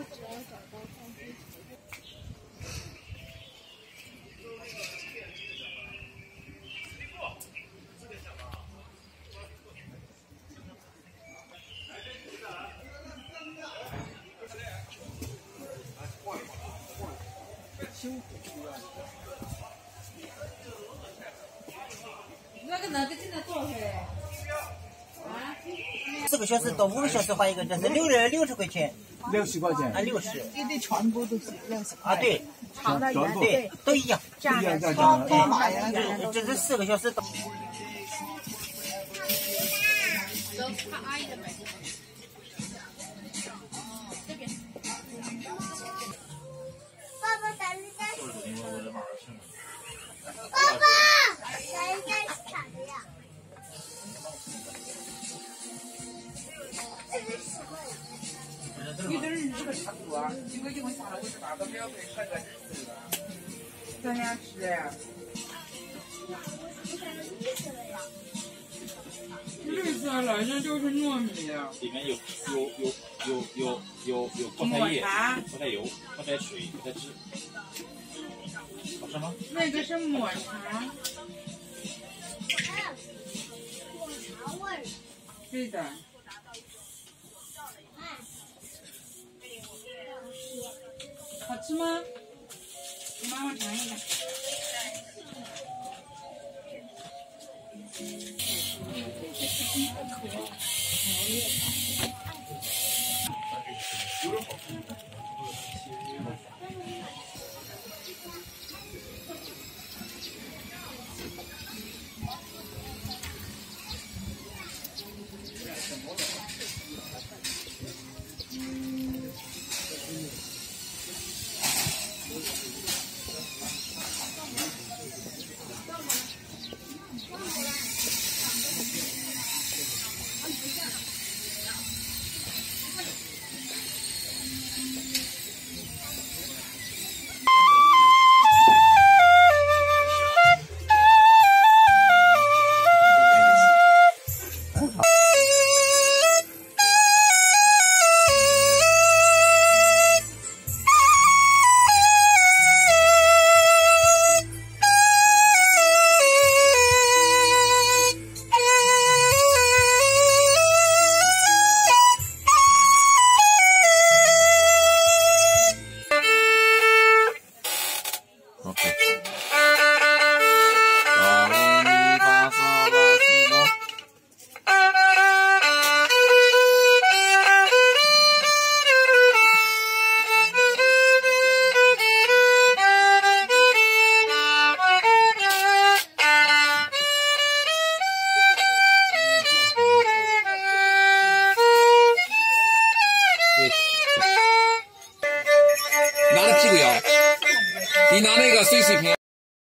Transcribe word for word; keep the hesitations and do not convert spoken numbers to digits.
那个那个现在多少钱？啊？ 四个小时到五个小时花一个，这是六十六十块钱。 六十块钱。 啊，六十。 这里全部都是六十块。 啊，对。 长的圆对，都一样。 价格超高嘛呀！ 这这是四个小时到。 他阿姨的买。这边。 爸爸咱们家。爸爸，咱们家是啥的呀？这是什么呀？ 你这是这个差不多，几个就会下来，我是八个秒会开个吃的。咱俩吃呀。绿色了，这就是糯米呀。 里面有有有有有有有菠菜叶、菠菜油、菠菜水、菠菜汁，好吃吗？ 那个是抹茶。 抹茶味儿。 对的。好吃吗？给妈妈尝一下。 拿着屁股摇，你拿那个碎碎片。